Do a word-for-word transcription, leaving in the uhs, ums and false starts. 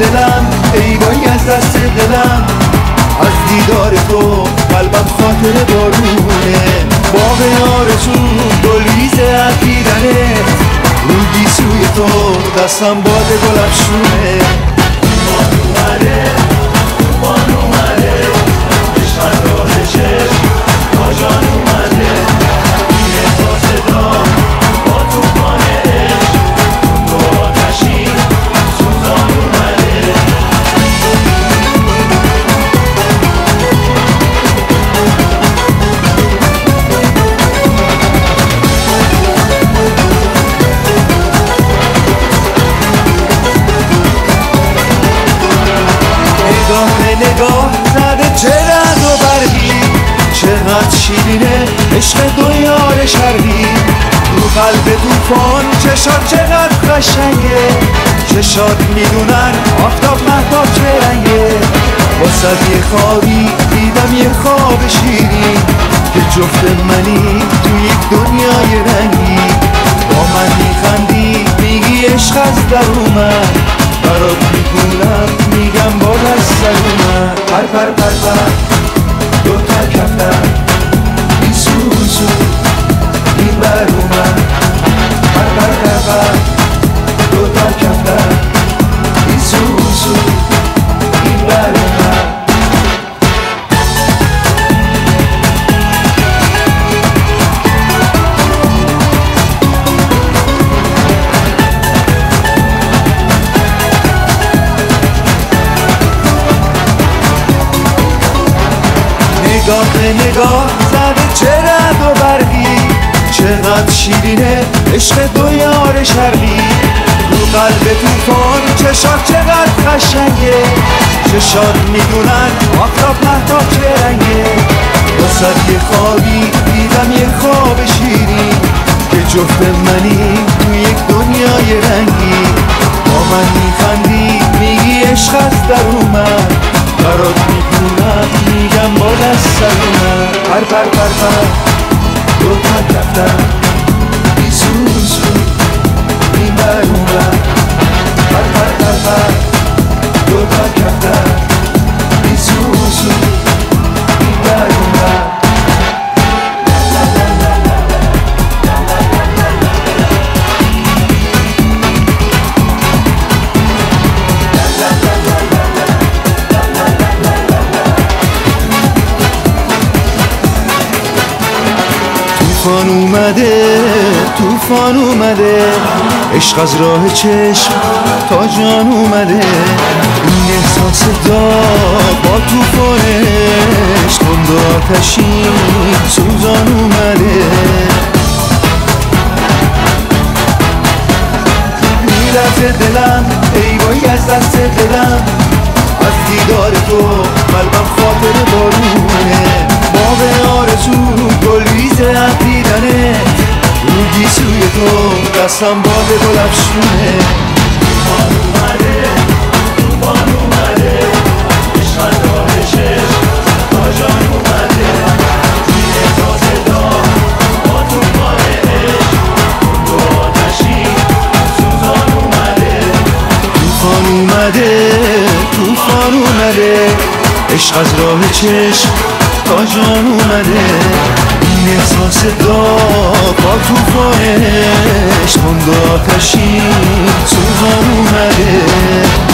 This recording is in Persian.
دلم ای وای از دست دلم، از دیدار تو قلبم خاطر بارونه. باغ آرزو گلریز عقیدنت، رو گیسوی تو دستم باد گل افشونه. توفان اومده توفان اومده، عشق از راه چشم تا جان اومده. این تا صدا با توفان عشق، تو آتشی سوزان اومده. نگاه زده چه رد و برگی، چقدر شیرینه عشق دو یار شرقی. رو قلب توفان چشات چقدر قشنگه، چشات میدونن آفتاب مهتاب چه رنگه. واسه یه خوابی دیدم یه خواب شیرین، که جفت منی تو یک دنیای رنگی. با من میخندی میگی عشق از در اومد، برات میکنم میگم باز از سر اومد. پر پر پر پر دو تا کفتر این سوزو این بر اومد. پر پر پر پر دو تا کفتر این سوزو این بر اومد. نگاه نگاه زده چه رد و برقی، چقدر شیرینه عشق دو یار شرقی. رو قلب توفان چشات چقدر قشنگه، چشات میدونن آفتاب مهتاب چه رنگه. واسه یه خوابی دیدم یه خواب شیرین، که جفت منی تو یک دنیای رنگی. با من میخندی میگی عشق از در اومد، برات میکنم میگم باز از سر اومد. پر پر پر پر دو تا کفتر این سوزو این بر اومد. پر پر پر پر دو تا کفتر این سوزو این بر اومد. توفان اومده توفان اومده، عشق از راه چشم تا جان اومده. این احساس داغ با توفانش تند و آتشین سوزان اومده. میلرزه دلم ای وای از دست دلم، از دیدار تو قلبم خاطر بارونه. باغ آرزو گلریز عقیدنت، رو گیسوی تو دستم باد گل افشونه. توفان اومده توفان اومده، عشق از راه چشم تا جان اومده. این تا صدا با توفان عشق، تو آتشی سوزان اومده. توفان اومده توفان اومده، عشق از راه چشم تا جان اومده. این احساس داغ با توفانش تند و آتشین سوزان اومده.